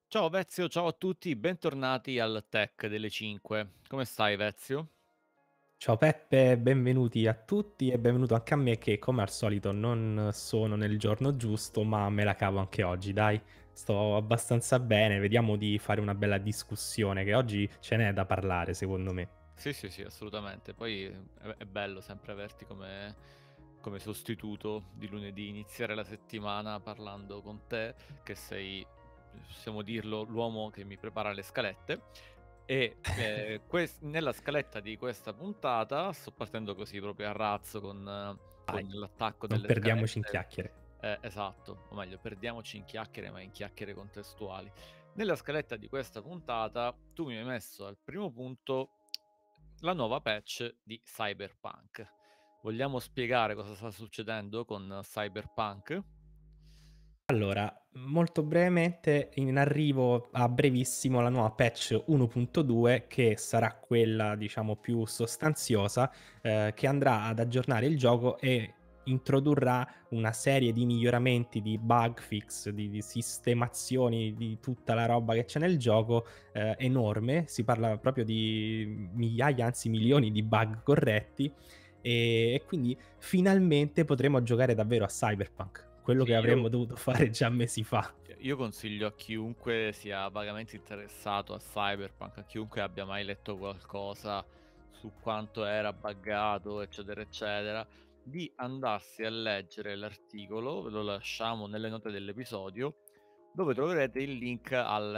Ciao Vezio, ciao a tutti, bentornati al Tech delle 5. Come stai Vezio? Ciao Peppe, benvenuti a tutti e benvenuto anche a me che come al solito non sono nel giorno giusto, ma me la cavo anche oggi, dai. Sto abbastanza bene, vediamo di fare una bella discussione che oggi ce n'è da parlare secondo me. Sì, sì, sì, assolutamente. Poi è bello sempre averti come sostituto di lunedì, iniziare la settimana parlando con te, che sei, possiamo dirlo, l'uomo che mi prepara le scalette. E nella scaletta di questa puntata sto partendo così proprio a razzo con Dai, l'attacco non delle perdiamoci in scalette. chiacchiere. Esatto, o meglio, perdiamoci in chiacchiere, ma in chiacchiere contestuali. Nella scaletta di questa puntata tu mi hai messo al primo punto la nuova patch di Cyberpunk. Vogliamo spiegare cosa sta succedendo con Cyberpunk? Allora, molto brevemente, in arrivo a brevissimo la nuova patch 1.2 che sarà quella, diciamo, più sostanziosa, che andrà ad aggiornare il gioco e introdurrà una serie di miglioramenti, di bug fix, di sistemazioni di tutta la roba che c'è nel gioco, enorme. Si parla proprio di migliaia, anzi milioni di bug corretti e quindi finalmente potremo giocare davvero a Cyberpunk, quello Sì, che avremmo dovuto fare già mesi fa. io consiglio a chiunque sia vagamente interessato a Cyberpunk, a chiunque abbia mai letto qualcosa su quanto era buggato, eccetera, eccetera, di andarsi a leggere l'articolo, ve lo lasciamo nelle note dell'episodio, dove troverete il link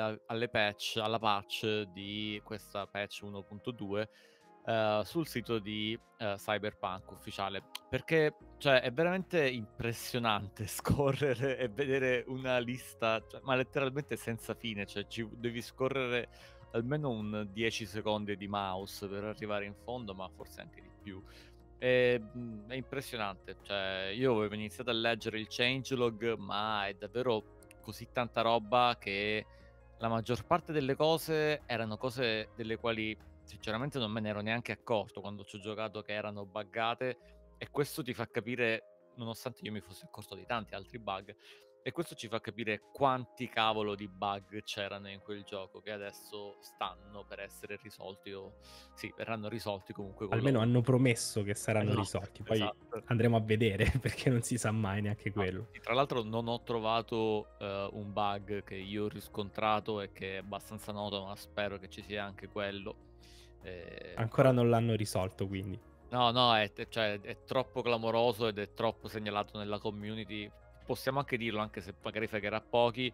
alla patch di questa patch 1.2 sul sito di Cyberpunk ufficiale. Perché, cioè, è veramente impressionante scorrere e vedere una lista, cioè, ma letteralmente senza fine, cioè devi scorrere almeno un 10 secondi di mouse per arrivare in fondo, ma forse anche di più. È impressionante, cioè io avevo iniziato a leggere il changelog, ma è davvero così tanta roba che la maggior parte delle cose erano cose delle quali sinceramente non me ne ero neanche accorto quando c'ho giocato che erano buggate, e questo ti fa capire, nonostante io mi fossi accorto di tanti altri bug, e questo ci fa capire quanti cavolo di bug c'erano in quel gioco che adesso stanno per essere risolti o sì, verranno risolti comunque con la Almeno hanno promesso che saranno esatto, risolti, poi esatto. andremo a vedere perché non si sa mai neanche No, quello. sì, tra l'altro non ho trovato, un bug che io ho riscontrato e che è abbastanza noto, ma spero che ci sia anche quello. Ancora Poi non l'hanno risolto quindi. no, no, è troppo clamoroso ed è troppo segnalato nella community. Possiamo anche dirlo, anche se magari fregherà a pochi,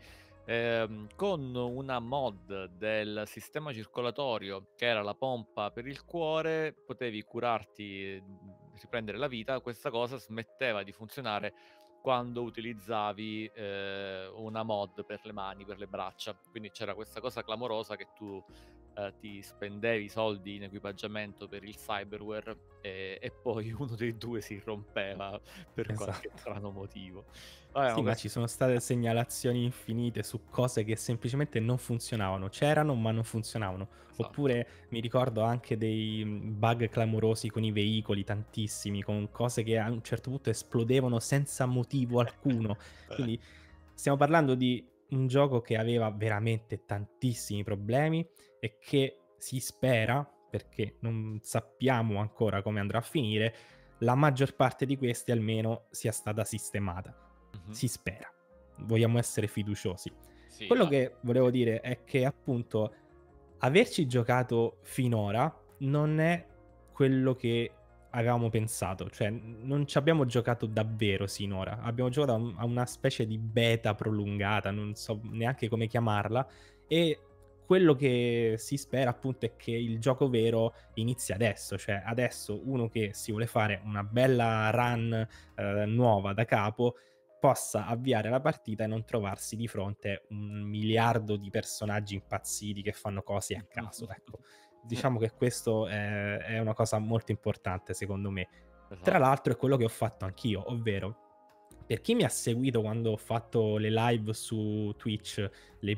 con una mod del sistema circolatorio, che era la pompa per il cuore, potevi curarti, riprendere la vita. Questa cosa smetteva di funzionare quando utilizzavi, una mod per le mani, per le braccia. Quindi c'era questa cosa clamorosa che tu ti spendevi soldi in equipaggiamento per il cyberware e poi uno dei 2 si rompeva per qualche Esatto. strano motivo. Vabbè, ma Sì, ma ci questo sono state segnalazioni infinite su cose che semplicemente non funzionavano. C'erano, ma non funzionavano. esatto. Oppure mi ricordo anche dei bug clamorosi con i veicoli, tantissimi, con cose che a un certo punto esplodevano senza motivo alcuno. Quindi stiamo parlando di un gioco che aveva veramente tantissimi problemi e che si spera, perché non sappiamo ancora come andrà a finire, la maggior parte di questi almeno sia stata sistemata. Mh-mh. Si spera. Vogliamo essere fiduciosi. Sì, Quello va. che volevo dire è che appunto averci giocato finora non è quello che avevamo pensato, cioè non ci abbiamo giocato davvero sinora. Abbiamo giocato a una specie di beta prolungata, non so neanche come chiamarla, e quello che si spera appunto è che il gioco vero inizi adesso, cioè adesso uno che si vuole fare una bella run nuova da capo possa avviare la partita e non trovarsi di fronte un miliardo di personaggi impazziti che fanno cose a caso, ecco. Diciamo che questo è una cosa molto importante secondo me. Tra Esatto. l'altro è quello che ho fatto anch'io, ovvero per chi mi ha seguito quando ho fatto le live su Twitch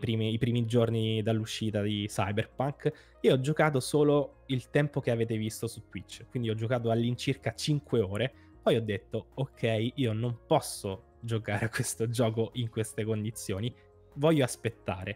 i primi giorni dall'uscita di Cyberpunk, io ho giocato solo il tempo che avete visto su Twitch, quindi ho giocato all'incirca 5 ore, poi ho detto: "Okay, io non posso giocare a questo gioco in queste condizioni, voglio aspettare".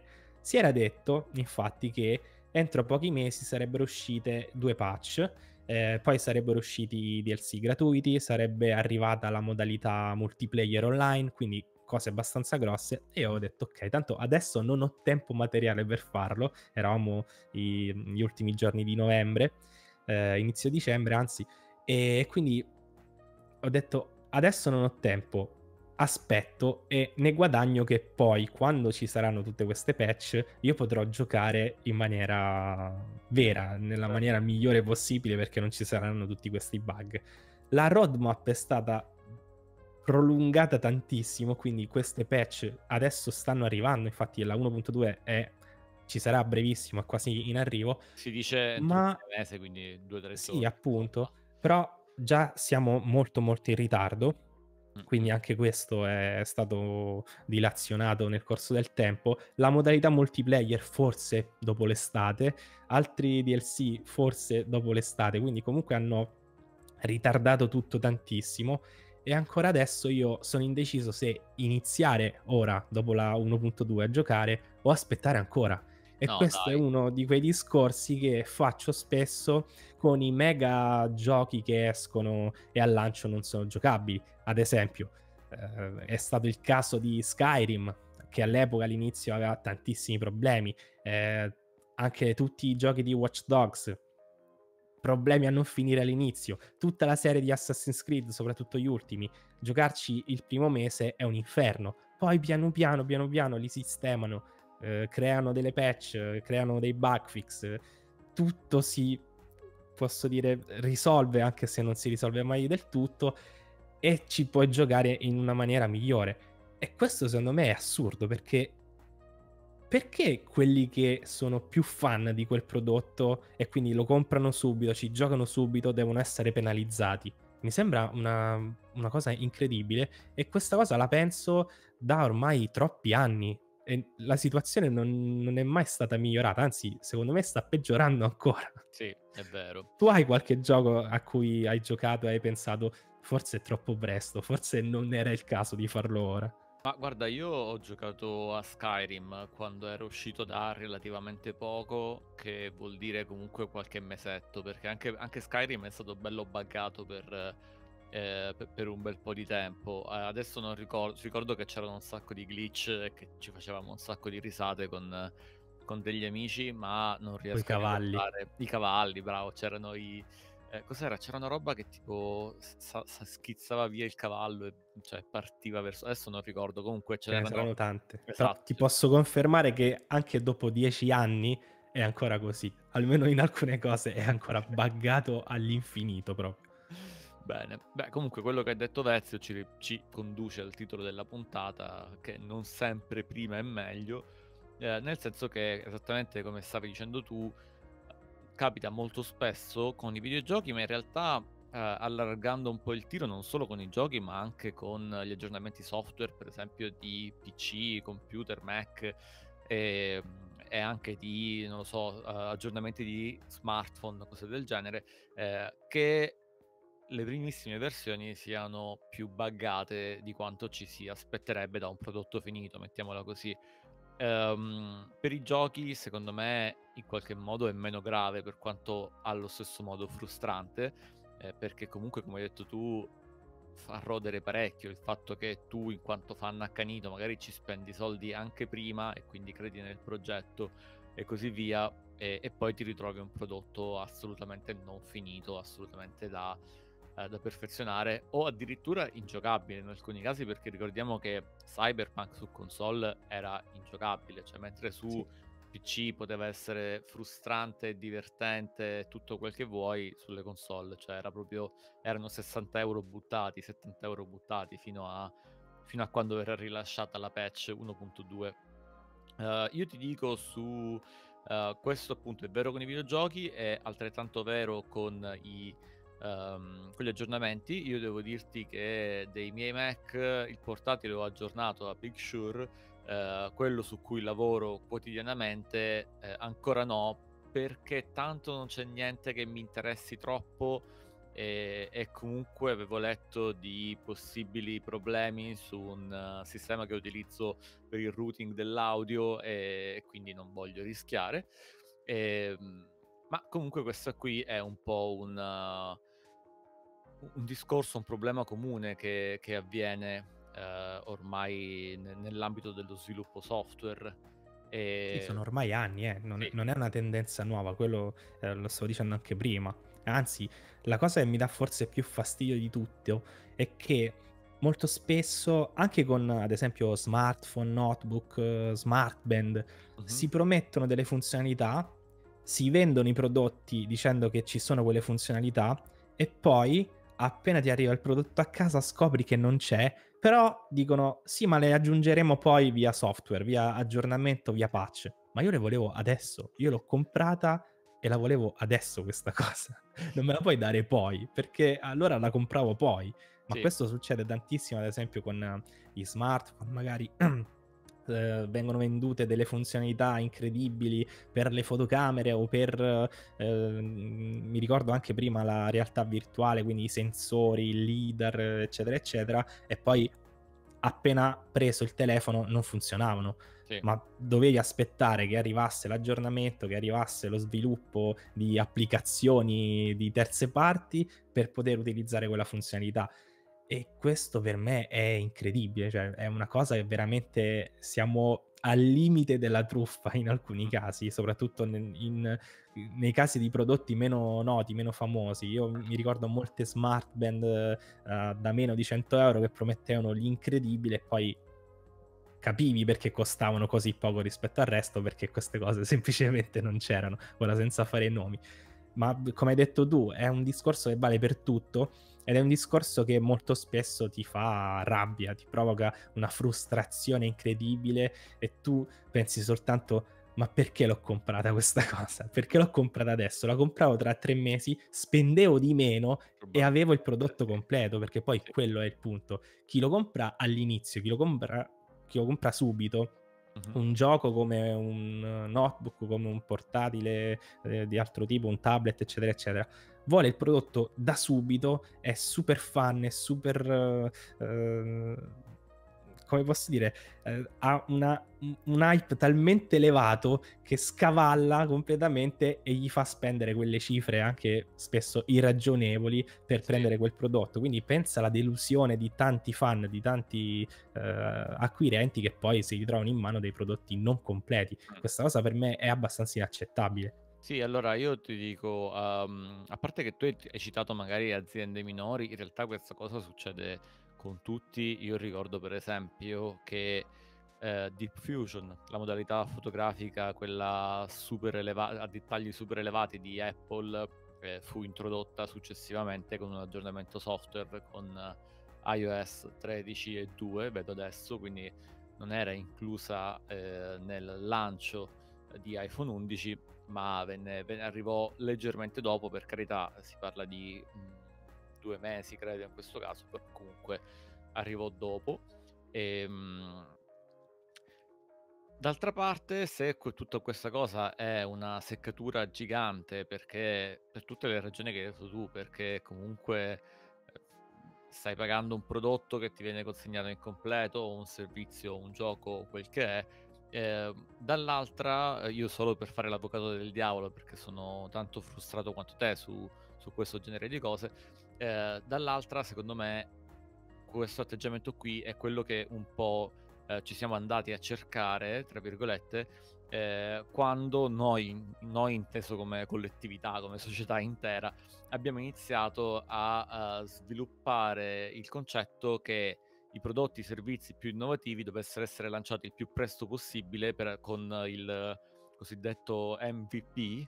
Si era detto, infatti, che entro pochi mesi sarebbero uscite 2 patch, poi sarebbero usciti i DLC gratuiti, sarebbe arrivata la modalità multiplayer online, quindi cose abbastanza grosse e io avevo detto: "Okay, tanto adesso non ho tempo materiale per farlo." Eravamo gli ultimi giorni di novembre, inizio dicembre anzi, e quindi ho detto: "Adesso non ho tempo, aspetto e ne guadagno che poi, quando ci saranno tutte queste patch, io potrò giocare in maniera vera, nella maniera migliore possibile perché non ci saranno tutti questi bug." La roadmap è stata prolungata tantissimo, quindi queste patch adesso stanno arrivando, infatti la 1.2 ci sarà a brevissimo, è quasi in arrivo, Si dice entro ma fine mese, quindi 2, 3 sì, giorni insomma. appunto, però già siamo molto, molto in ritardo, Mh-mh. quindi anche questo è stato dilazionato nel corso del tempo. La modalità multiplayer forse dopo l'estate, altri DLC forse dopo l'estate, quindi comunque hanno ritardato tutto tantissimo e ancora adesso io sono indeciso se iniziare ora, dopo la 1.2 a giocare o aspettare ancora. E No questo è dai. uno di quei discorsi che faccio spesso con i mega giochi che escono e al lancio non sono giocabili. Ad esempio, è stato il caso di Skyrim, che all'epoca all'inizio aveva tantissimi problemi. Anche tutti i giochi di Watch Dogs, problemi a non finire all'inizio. Tutta la serie di Assassin's Creed, soprattutto gli ultimi, giocarci il primo mese è un inferno. Poi piano piano, piano piano li sistemano, creano delle patch, creano dei bug fix, tutto si, posso dire, risolve, anche se non si risolve mai del tutto, e ci puoi giocare in una maniera migliore. E questo secondo me è assurdo, perché quelli che sono più fan di quel prodotto e quindi lo comprano subito, ci giocano subito, devono essere penalizzati? Mi sembra una cosa incredibile e questa cosa la penso da ormai troppi anni e la situazione non è mai stata migliorata, anzi secondo me sta peggiorando ancora. Sì, è vero. Tu hai qualche gioco a cui hai giocato e hai pensato: "Forse è troppo presto, forse non era il caso di farlo ora"? Ma guarda, io ho giocato a Skyrim quando era uscito da relativamente poco, che vuol dire comunque qualche mesetto, perché anche Skyrim è stato bello buggato per un bel po' di tempo. Adesso non ricordo che c'erano un sacco di glitch e che ci facevamo un sacco di risate con degli amici, ma non Coi riesco a cavalli. ricordare i cavalli, bravo, c'erano i cos'era? C'era una roba che tipo schizzava via il cavallo e cioè partiva verso adesso non ricordo, comunque ce Ce ne n'erano saranno tante. Però esatto, ti posso confermare che anche dopo 10 anni è ancora così. Almeno in alcune cose è ancora buggato all'infinito proprio. bene. Beh, comunque quello che ha detto Vezio ci conduce al titolo della puntata, che non sempre prima è meglio, nel senso che, esattamente come stavi dicendo tu, capita molto spesso con i videogiochi, ma in realtà, allargando un po' il tiro, non solo con i giochi, ma anche con gli aggiornamenti software, per esempio di PC, computer, Mac, e anche di, non lo so, aggiornamenti di smartphone, cose del genere, che le primissime versioni siano più buggate di quanto ci si aspetterebbe da un prodotto finito, mettiamola così. Per i giochi, secondo me, in qualche modo è meno grave, per quanto allo stesso modo frustrante, perché comunque, come hai detto tu, fa rodere parecchio il fatto che tu, in quanto fan accanito, magari ci spendi soldi anche prima e quindi credi nel progetto e così via, e poi ti ritrovi un prodotto assolutamente non finito, assolutamente da perfezionare o addirittura ingiocabile in alcuni casi, perché ricordiamo che Cyberpunk su console era ingiocabile, cioè mentre Sì. su PC poteva essere frustrante e divertente tutto quel che vuoi, sulle console, cioè erano 60 € buttati, 70 € buttati fino a quando verrà rilasciata la patch 1.2. Io ti dico su questo, appunto, è vero con i videogiochi, è altrettanto vero con gli aggiornamenti. Io devo dirti che dei miei Mac il portatile l'ho aggiornato a Big Sur, quello su cui lavoro quotidianamente, ancora no, perché tanto non c'è niente che mi interessi troppo, e comunque avevo letto di possibili problemi su un sistema che utilizzo per il routing dell'audio e quindi non voglio rischiare. Ma comunque questo qui è un po' un discorso, un problema comune che avviene, ormai nell'ambito dello sviluppo software. Sì, sono Ehm ormai anni, non sì, non è una tendenza nuova, quello, lo stavo dicendo anche prima. Anzi, la cosa che mi dà forse più fastidio di tutto è che molto spesso, anche con ad esempio smartphone, notebook, smartband, mh-mh, si promettono delle funzionalità, si vendono i prodotti dicendo che ci sono quelle funzionalità e poi appena ti arriva il prodotto a casa scopri che non c'è, però dicono: "Sì, ma le aggiungeremo poi via software, via aggiornamento, via patch". Ma io le volevo adesso. Io l'ho comprata e la volevo adesso questa cosa. Non me la puoi dare poi, perché allora la compravo poi. Ma sì. questo succede tantissimo, ad esempio, con gli smartphone, magari, vengono vendute delle funzionalità incredibili per le fotocamere o per, mi ricordo anche prima la realtà virtuale, quindi i sensori, il lidar, eccetera, eccetera, e poi appena preso il telefono non funzionavano. Sì. Ma dovevi aspettare che arrivasse l'aggiornamento, che arrivasse lo sviluppo di applicazioni di terze parti per poter utilizzare quella funzionalità. E questo per me è incredibile, cioè è una cosa che veramente siamo al limite della truffa in alcuni Mh. casi, soprattutto nei casi di prodotti meno noti, meno famosi. Io mi ricordo molte smartband, da meno di 100 € che promettevano l'incredibile e poi capivi perché costavano così poco rispetto al resto, perché queste cose semplicemente non c'erano, ora senza fare nomi. Ma come hai detto tu, è un discorso che vale per tutto ed è un discorso che molto spesso ti fa rabbia, ti provoca una frustrazione incredibile e tu pensi soltanto: "Ma perché l'ho comprata questa cosa? Perché l'ho comprata adesso? La compravo tra 3 mesi, spendevo di meno e avevo il Probabilmente prodotto sì. completo", perché poi Sì. quello è il punto. Chi lo compra all'inizio, chi lo compra subito, Mh-mh. un gioco come un notebook, come un portatile, di altro tipo, un tablet, eccetera, eccetera, vuole il prodotto da subito, è super fan, è super, come posso dire, ha un hype talmente elevato che scavalla completamente e gli fa spendere quelle cifre anche spesso irragionevoli per Sì. prendere quel prodotto. Quindi pensa alla delusione di tanti fan, di tanti, acquirenti che poi si ritrovano in mano dei prodotti non completi. Mh. Questa cosa per me è abbastanza inaccettabile. Sì, allora io ti dico, a parte che tu hai citato magari aziende minori, in realtà questa cosa succede con tutti. Io ricordo per esempio che, Deep Fusion, la modalità fotografica, quella super a dettagli super elevati di Apple, fu introdotta successivamente con un aggiornamento software con iOS 13.2, vedo adesso, quindi non era inclusa, nel lancio di iPhone 11, ma arrivò leggermente dopo, per carità, si parla di, 2 mesi credo in questo caso, però comunque arrivò dopo. Ehm, D'altra parte, se tutta questa cosa è una seccatura gigante, perché per tutte le ragioni che hai detto tu, perché comunque, stai pagando un prodotto che ti viene consegnato incompleto, o un servizio, un gioco, o quel che è. Dall'altra, io solo per fare l'avvocato del diavolo, perché sono tanto frustrato quanto te su questo genere di cose, dall'altra secondo me questo atteggiamento qui è quello che un po', ci siamo andati a "cercare", tra virgolette, quando noi inteso come collettività, come società intera, abbiamo iniziato a sviluppare il concetto che i prodotti, i servizi più innovativi dovessero essere lanciati il più presto possibile con il cosiddetto MVP,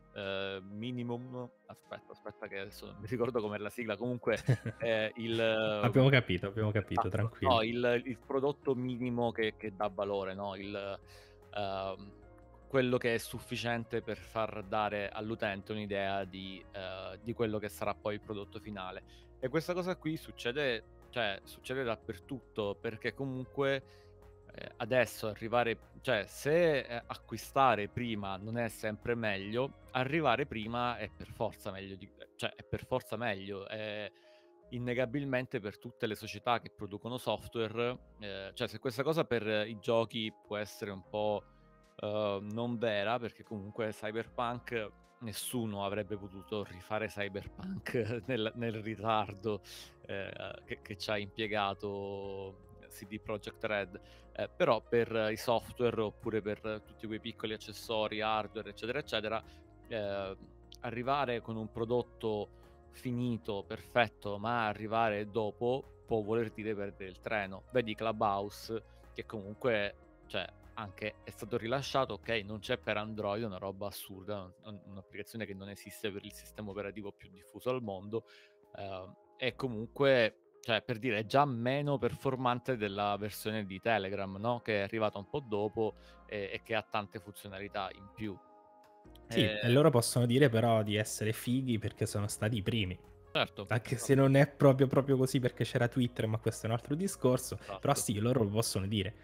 aspetta che adesso non mi ricordo com'è la sigla, comunque, Abbiamo capito, esatto, tranquillo. no, il prodotto minimo che dà valore, no, uhm, quello che è sufficiente per far dare all'utente un'idea di quello che sarà poi il prodotto finale. E questa cosa qui succede, cioè succede dappertutto, perché comunque, adesso arrivare, cioè se acquistare prima non è sempre meglio, arrivare prima è per forza meglio, cioè è per forza meglio, è innegabilmente per tutte le società che producono software, cioè se questa cosa per i giochi può essere un po' non vera, perché comunque Cyberpunk nessuno avrebbe potuto rifare Cyberpunk nel ritardo che ci ha impiegato CD Projekt Red. Però per i software oppure per tutti quei piccoli accessori, hardware, eccetera, eccetera, eh, arrivare con un prodotto finito, perfetto, ma arrivare dopo può voler dire perdere il treno. Vedi Clubhouse, che comunque, cioè, anche è stato rilasciato, ok, non c'è per Android, è una roba assurda, un'applicazione che non esiste per il sistema operativo più diffuso al mondo, e comunque, cioè, per dire, è già meno performante della versione di Telegram, no? Che è arrivata un po' dopo e che ha tante funzionalità in più. Sì, e loro possono dire però di essere fighi perché sono stati i primi. Certo, Anche esatto, se non è proprio così perché c'era Twitter, ma questo è un altro discorso. Però esatto. sì, loro lo possono dire.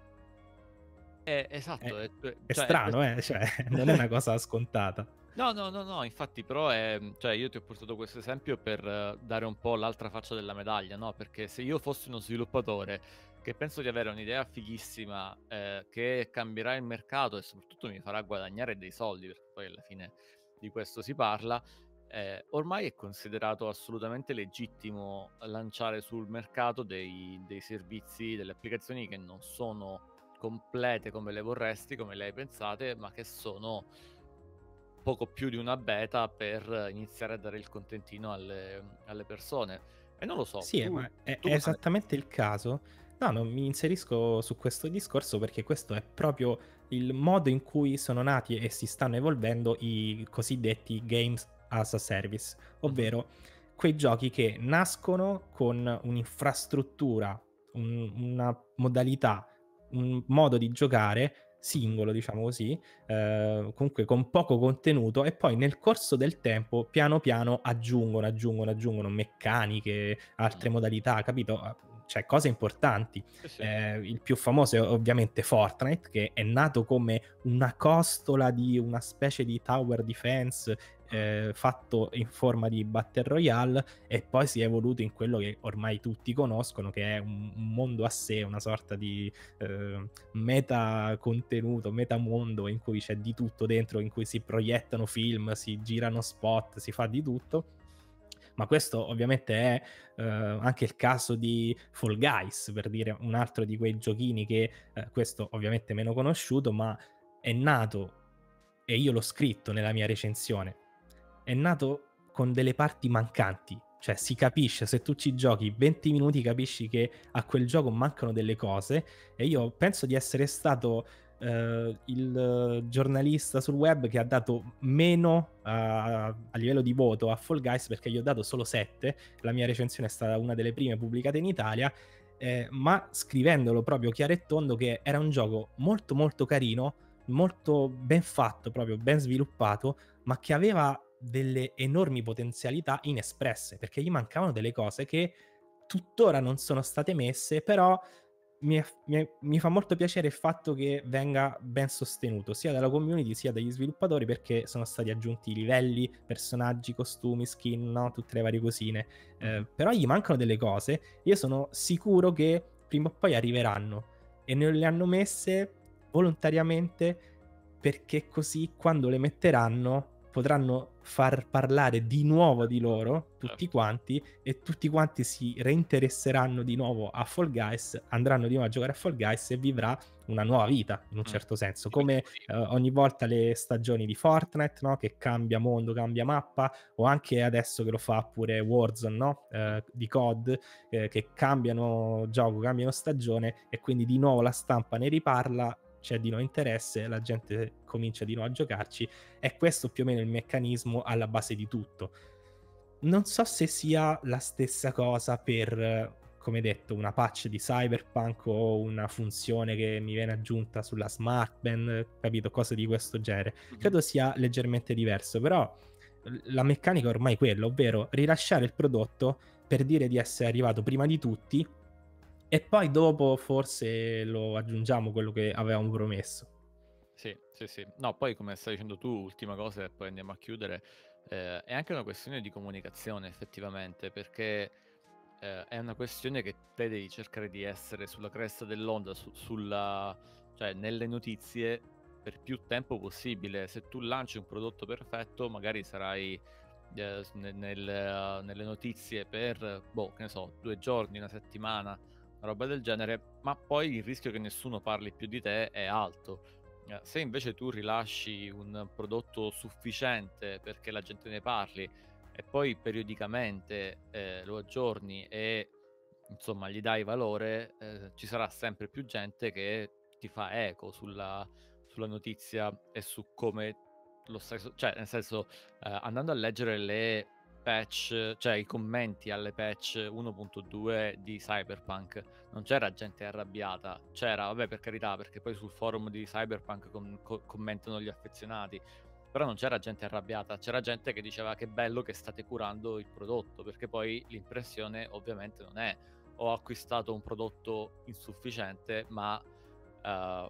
È, Esatto, è cioè, strano, cioè, non è una cosa scontata. No, no, no, no, infatti però cioè io ti ho portato questo esempio per dare un po' l'altra faccia della medaglia, no? Perché se io fossi uno sviluppatore che penso di avere un'idea fighissima che cambierà il mercato e soprattutto mi farà guadagnare dei soldi, perché poi alla fine di questo si parla, ormai è considerato assolutamente legittimo lanciare sul mercato dei servizi, delle applicazioni che non sono complete come le vorresti, come le hai pensate, ma che sono poco più di una beta per iniziare a dare il contentino alle persone. E non lo so, Sì, tu, ma è tu è cosa ne esattamente pensi? il caso. No, non mi inserisco su questo discorso perché questo è proprio il modo in cui sono nati e si stanno evolvendo i cosiddetti games as a service, Mhm. ovvero quei giochi che nascono con un'infrastruttura, una modalità, un modo di giocare Mhm. singolo, diciamo così, comunque con poco contenuto e poi nel corso del tempo piano piano aggiungono meccaniche, Mm. altre modalità, capito? Cioè cose importanti. Sì, sì. Il più famoso è ovviamente Fortnite, che è nato come una costola di una specie di tower defense Mm. fatto in forma di Battle Royale e poi si è evoluto in quello che ormai tutti conoscono, che è un mondo a sé, una sorta di meta contenuto, meta mondo in cui c'è di tutto dentro, in cui si proiettano film, si girano spot, si fa di tutto. Ma questo ovviamente è anche il caso di Fall Guys, per dire un altro di quei giochini che, questo ovviamente meno conosciuto, ma è nato, e io l'ho scritto nella mia recensione, è nato con delle parti mancanti. Cioè si capisce, se tu ci giochi 20 minuti capisci che a quel gioco mancano delle cose e io penso di essere stato il giornalista sul web che ha dato meno a livello di voto a Fall Guys perché gli ho dato solo 7, la mia recensione è stata una delle prime pubblicate in Italia, ma scrivendolo proprio chiaro e tondo che era un gioco molto molto carino, molto ben fatto, proprio ben sviluppato, ma che aveva delle enormi potenzialità inespresse, perché gli mancavano delle cose che tuttora non sono state messe, però mi fa molto piacere il fatto che venga ben sostenuto sia dalla community sia dagli sviluppatori perché sono stati aggiunti livelli, personaggi, costumi, skin, no? Tutte le varie cosine. Mhm. Però gli mancano delle cose. Io sono sicuro che prima o poi arriveranno e non le hanno messe volontariamente perché così quando le metteranno potranno far parlare di nuovo di loro tutti Certo. quanti e tutti quanti si reinteresseranno di nuovo a Fall Guys, andranno di nuovo a giocare a Fall Guys e vivrà una nuova vita in un Mm. certo senso, Sì, perché come poi ogni volta le stagioni di Fortnite, no? Che cambia mondo, cambia mappa, o anche adesso che lo fa pure Warzone, no? Di COD, che cambiano gioco, cambiano stagione e quindi di nuovo la stampa ne riparla, c'è di nuovo interesse, la gente comincia di nuovo a giocarci. È questo più o meno il meccanismo alla base di tutto. Non so se sia la stessa cosa per, come detto, una patch di Cyberpunk o una funzione che mi viene aggiunta sulla Smart Band, capito? Cose di questo genere. Mhm. Credo sia leggermente diverso, però la meccanica è ormai quella, ovvero rilasciare il prodotto per dire di essere arrivato prima di tutti e poi dopo forse lo aggiungiamo quello che avevamo promesso. Sì, sì, sì. No, poi come stai dicendo tu, ultima cosa e poi andiamo a chiudere, è anche una questione di comunicazione effettivamente, perché, è una questione che te devi cercare di essere sulla cresta dell'onda, sulla cioè nelle notizie per più tempo possibile. Se tu lanci un prodotto perfetto, magari sarai, s ne nelle notizie per, boh, che ne so, 2 giorni, 1 settimana, una roba del genere, ma poi il rischio che nessuno parli più di te è alto. Se invece tu rilasci un prodotto sufficiente perché la gente ne parli e poi periodicamente, lo aggiorni e insomma gli dai valore, ci sarà sempre più gente che ti fa eco sulla notizia e su come lo stai cioè nel senso, andando a leggere le patch, cioè i commenti alle patch 1.2 di Cyberpunk, non c'era gente arrabbiata, c'era, vabbè, per carità, perché poi sul forum di Cyberpunk commentano gli affezionati, però non c'era gente arrabbiata, c'era gente che diceva che bello che state curando il prodotto, perché poi l'impressione ovviamente non è ho acquistato un prodotto insufficiente, ma eh,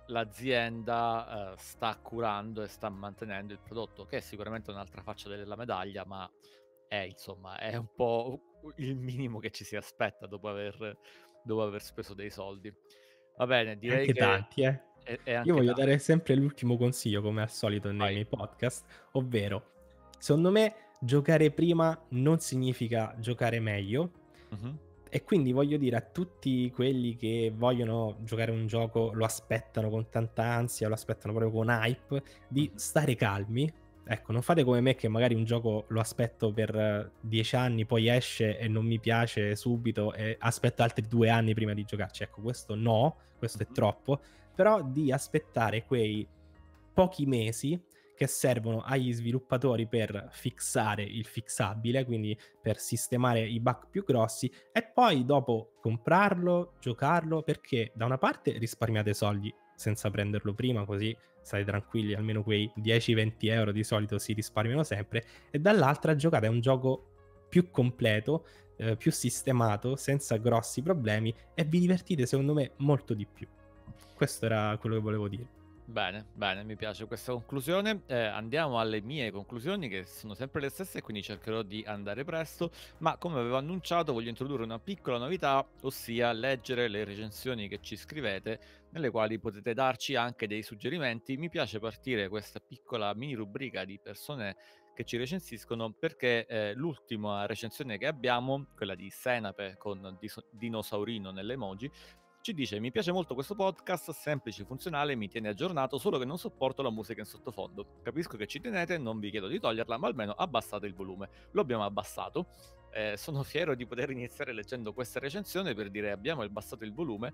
l'azienda sta curando e sta mantenendo il prodotto, che è sicuramente un'altra faccia della medaglia, ma è insomma è un po' il minimo che ci si aspetta dopo aver speso dei soldi. Va bene, direi Anche che tanti, eh. è Io anche voglio tanto. dare sempre l'ultimo consiglio, come al solito nei Vai. miei podcast, ovvero, secondo me giocare prima non significa giocare meglio, Mh-mh, e quindi voglio dire a tutti quelli che vogliono giocare un gioco, lo aspettano con tanta ansia, lo aspettano proprio con hype, di mh-mh, stare calmi. Ecco, non fate come me che magari un gioco lo aspetto per 10 anni, poi esce e non mi piace subito e aspetto altri 2 anni prima di giocarci. Ecco, questo no, questo è mh-mh. troppo, però di aspettare quei pochi mesi che servono agli sviluppatori per fixare il fixabile, quindi per sistemare i bug più grossi e poi dopo comprarlo, giocarlo, perché da una parte risparmiate soldi senza prenderlo prima, così state tranquilli, almeno quei 10-20 euro di solito si risparmiano sempre, e dall'altra giocate a un gioco più completo, più sistemato, senza grossi problemi e vi divertite secondo me molto di più. Questo era quello che volevo dire. Bene, bene, mi piace questa conclusione. Andiamo alle mie conclusioni che sono sempre le stesse, quindi cercherò di andare presto, ma come avevo annunciato voglio introdurre una piccola novità, ossia leggere le recensioni che ci scrivete, nelle quali potete darci anche dei suggerimenti. Mi piace partire questa piccola mini rubrica di persone che ci recensiscono perché l'ultima recensione che abbiamo, quella di Senape con dinosaurino nell'emoji, ci dice: mi piace molto questo podcast, semplice, funzionale, mi tiene aggiornato, solo che non sopporto la musica in sottofondo. Capisco che ci tenete, non vi chiedo di toglierla, ma almeno abbassate il volume. Lo abbiamo abbassato. Sono fiero di poter iniziare leggendo questa recensione per dire abbiamo abbassato il volume,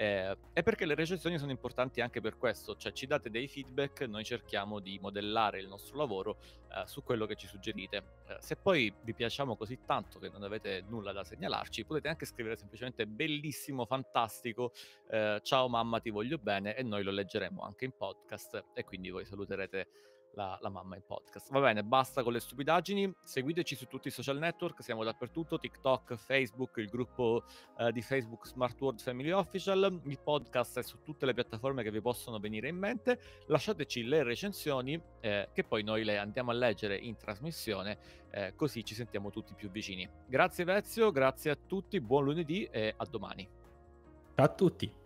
e perché le recensioni sono importanti anche per questo, cioè ci date dei feedback, noi cerchiamo di modellare il nostro lavoro su quello che ci suggerite. Se poi vi piacciamo così tanto che non avete nulla da segnalarci, potete anche scrivere semplicemente bellissimo, fantastico, ciao mamma ti voglio bene, e noi lo leggeremo anche in podcast e quindi voi saluterete la mamma in podcast. Va bene, basta con le stupidaggini, seguiteci su tutti i social network, siamo dappertutto, TikTok, Facebook, il gruppo di Facebook Smart World Family Official, il podcast è su tutte le piattaforme che vi possono venire in mente, lasciateci le recensioni che poi noi le andiamo a leggere in trasmissione, così ci sentiamo tutti più vicini. Grazie Vezio, grazie a tutti, buon lunedì e a domani. Ciao a tutti.